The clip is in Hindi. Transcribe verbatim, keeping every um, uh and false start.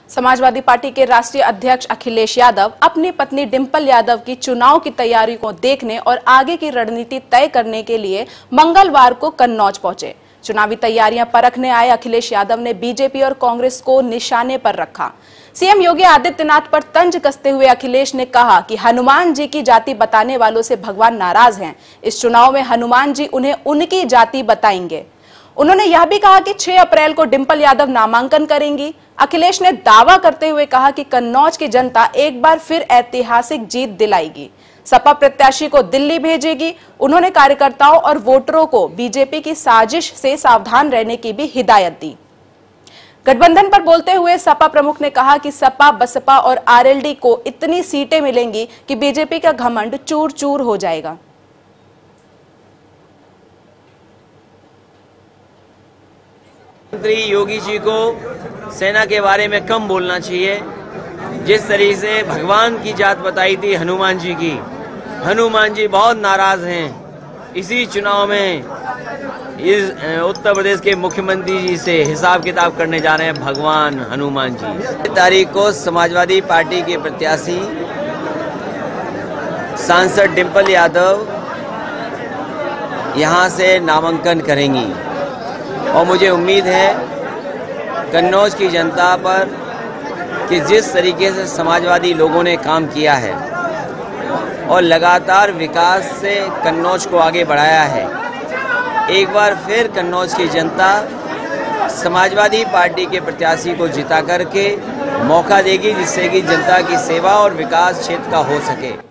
समाजवादी पार्टी के राष्ट्रीय अध्यक्ष अखिलेश यादव अपनी पत्नी डिंपल यादव की चुनाव की तैयारी को देखने और आगे की रणनीति तय करने के लिए मंगलवार को कन्नौज पहुंचे। चुनावी तैयारियां परखने आए अखिलेश यादव ने बीजेपी और कांग्रेस को निशाने पर रखा। सीएम योगी आदित्यनाथ पर तंज कसते हुए अखिलेश ने कहा कि हनुमान जी की जाति बताने वालों से भगवान नाराज हैं। इस चुनाव में हनुमान जी उन्हें उनकी जाति बताएंगे। उन्होंने यह भी कहा कि छह अप्रैल को डिंपल यादव नामांकन करेंगी। अखिलेश ने दावा करते हुए कहा कि कन्नौज की जनता एक बार फिर ऐतिहासिक जीत दिलाएगी, सपा प्रत्याशी को दिल्ली भेजेगी। उन्होंने कार्यकर्ताओं और वोटरों को बीजेपी की साजिश से सावधान रहने की भी हिदायत दी। गठबंधन पर बोलते हुए सपा प्रमुख ने कहा कि सपा, बसपा और आरएलडी को इतनी सीटें मिलेंगी कि बीजेपी का घमंड चूर चूर हो जाएगा। मंत्री योगी जी को सेना के बारे में कम बोलना चाहिए। जिस तरीके से भगवान की जात बताई थी हनुमान जी की, हनुमान जी बहुत नाराज हैं। इसी चुनाव में इस उत्तर प्रदेश के मुख्यमंत्री जी से हिसाब किताब करने जा रहे हैं भगवान हनुमान जी। तारीख को समाजवादी पार्टी के प्रत्याशी सांसद डिंपल यादव यहां से नामांकन करेंगी और मुझे उम्मीद है कन्नौज की जनता पर कि जिस तरीके से समाजवादी लोगों ने काम किया है और लगातार विकास से कन्नौज को आगे बढ़ाया है, एक बार फिर कन्नौज की जनता समाजवादी पार्टी के प्रत्याशी को जिता करके मौका देगी, जिससे कि जनता की सेवा और विकास क्षेत्र का हो सके।